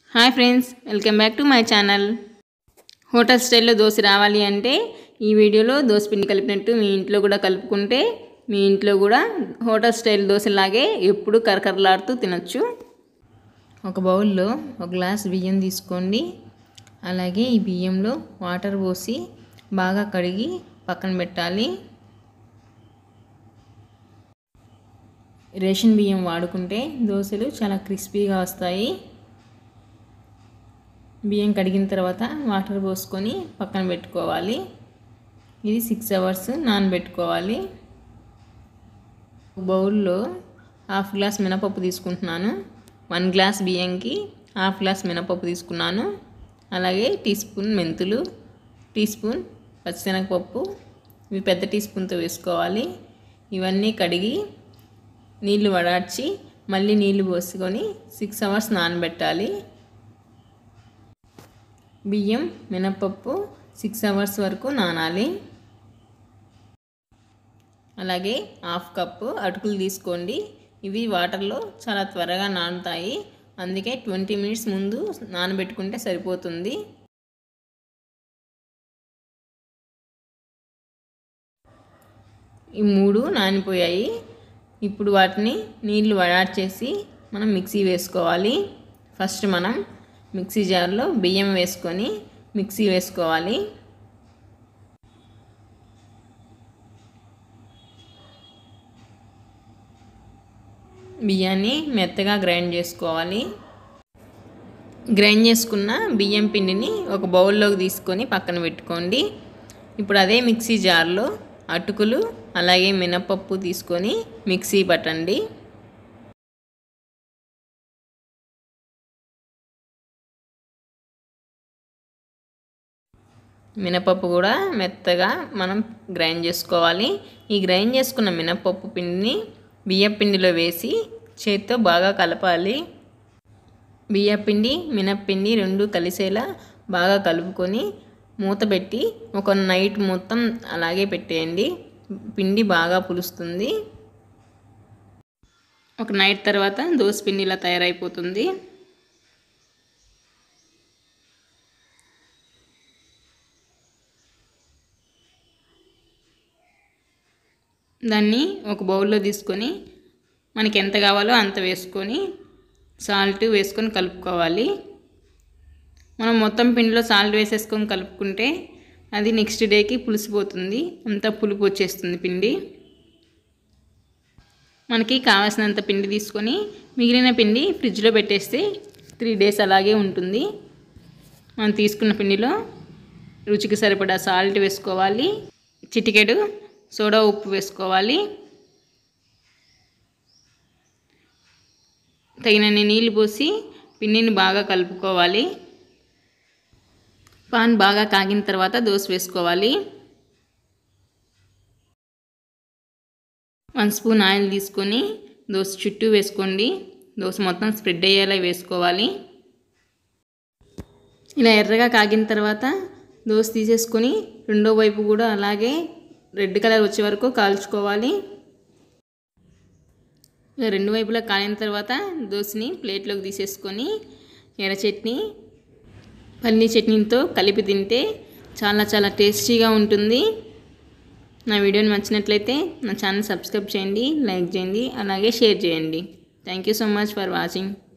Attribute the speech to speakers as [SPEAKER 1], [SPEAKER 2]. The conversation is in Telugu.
[SPEAKER 1] Hi friends, welcome back to my channel. Hotel స్టైల్లో దోశ రావాలి అంటే ఈ వీడియోలో దోశ పిండి కలిపినట్టు మీ ఇంట్లో కూడా కలుపుకుంటే మీ ఇంట్లో కూడా హోటల్ స్టైల్ దోశలాగే ఎప్పుడు కరకరలాడుతూ తినొచ్చు. ఒక బౌల్లో ఒక గ్లాస్ బియ్యం తీసుకోండి. అలాగే ఈ బియ్యంలో వాటర్ పోసి బాగా కడిగి పక్కన పెట్టాలి. రేషన్ బియ్యం వాడుకుంటే దోశలు చాలా క్రిస్పీగా వస్తాయి. బియ్యం కడిగిన తర్వాత వాటర్ పోసుకొని పక్కన పెట్టుకోవాలి. ఇది 6 hours నానబెట్టుకోవాలి. బౌల్లో హాఫ్ గ్లాస్ మినపప్పు తీసుకుంటున్నాను. 1 గ్లాస్ బియ్యంకి హాఫ్ గ్లాస్ మినపప్పు తీసుకున్నాను. అలాగే టీ స్పూన్ మెంతులు, టీ స్పూన్ పచ్చిశనగపప్పు, ఇవి పెద్ద టీ స్పూన్తో వేసుకోవాలి. ఇవన్నీ కడిగి నీళ్లు వడార్చి మళ్ళీ నీళ్లు పోసుకొని 6 hours నానబెట్టాలి. బియ్యం మినపప్పు 6 hours వరకు నానాలి. అలాగే హాఫ్ కప్పు అటుకులు తీసుకోండి. ఇవి వాటర్లో చాలా త్వరగా నానుతాయి, అందుకే 20 minutes ముందు నానబెట్టుకుంటే సరిపోతుంది. ఈ 3 నానిపోయాయి. ఇప్పుడు వాటిని నీళ్లు వడార్చేసి మనం మిక్సీ వేసుకోవాలి. ఫస్ట్ మనం మిక్సీ జార్లో బియ్యం వేసుకొని మిక్సీ వేసుకోవాలి. బియ్యాన్ని మెత్తగా గ్రైండ్ చేసుకోవాలి. గ్రైండ్ చేసుకున్న బియ్యం పిండిని ఒక బౌల్లోకి తీసుకొని పక్కన పెట్టుకోండి. ఇప్పుడు అదే మిక్సీ జార్లో అటుకులు అలాగే మినపప్పు తీసుకొని మిక్సీ పట్టండి. మినపప్పు కూడా మెత్తగా మనం గ్రైండ్ చేసుకోవాలి. ఈ గ్రైండ్ చేసుకున్న మినపప్పు పిండిని బియ్యం పిండిలో వేసి చేతితో బాగా కలపాలి. బియ్యం పిండి మినప్పిండి రెండు కలిసేలా బాగా కలుపుకొని మూత పెట్టి ఒక నైట్ మొత్తం అలాగే పెట్టేయండి. పిండి బాగా పులుస్తుంది. ఒక నైట్ తర్వాత దోశ పిండి ఇలా తయారైపోతుంది. దాన్ని ఒక బౌల్లో తీసుకొని మనకి ఎంత కావాలో అంత వేసుకొని సాల్ట్ వేసుకొని కలుపుకోవాలి. మనం మొత్తం పిండిలో సాల్ట్ వేసేసుకొని కలుపుకుంటే అది నెక్స్ట్ డేకి పులిసిపోతుంది, అంతా పులుపు వచ్చేస్తుంది పిండి. మనకి కావాల్సినంత పిండి తీసుకొని మిగిలిన పిండి ఫ్రిడ్జ్లో పెట్టేస్తే 3 days అలాగే ఉంటుంది. మనం తీసుకున్న పిండిలో రుచికి సరిపడా సాల్ట్ వేసుకోవాలి. చిటికెడు సోడా ఉప్పు వేసుకోవాలి. తగినన్ని నీళ్ళు పోసి పిండిని బాగా కలుపుకోవాలి. పాన్ బాగా కాగిన తర్వాత దోశ వేసుకోవాలి. 1 స్పూన్ ఆయిల్ తీసుకొని దోశ చుట్టూ వేసుకోండి. దోశ మొత్తం స్ప్రెడ్ అయ్యేలా వేసుకోవాలి. ఇలా ఎర్రగా కాగిన తర్వాత దోశ తీసేసుకొని రెండో వైపు కూడా అలాగే రెడ్ కలర్ వచ్చే వరకు కాల్చుకోవాలి. ఇలా రెండు వైపులా కాలిన తర్వాత దోశని ప్లేట్లోకి తీసేసుకొని ఎర్ర చట్నీ పల్లీ చట్నీతో కలిపి తింటే చాలా చాలా టేస్టీగా ఉంటుంది. నా వీడియోని నచ్చినట్లయితే నా ఛానల్ సబ్స్క్రైబ్ చేయండి, లైక్ చేయండి, అలాగే షేర్ చేయండి. Thank you so much for watching.